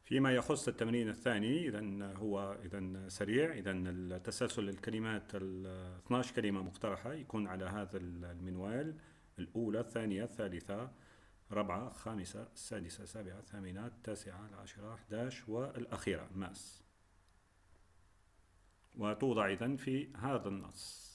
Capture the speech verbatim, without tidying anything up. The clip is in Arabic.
فيما يخص التمرين الثاني، إذا هو إذا سريع. إذا التسلسل الكلمات ال اثني عشر كلمة مقترحة يكون على هذا المنوال: الأولى، الثانية، الثالثة، رابعة، خامسة، السادسة، السابعة، الثامنة، التاسعة، العاشرة، أحد عشر، والأخيرة ماس. وتوضع إذن في هذا النص.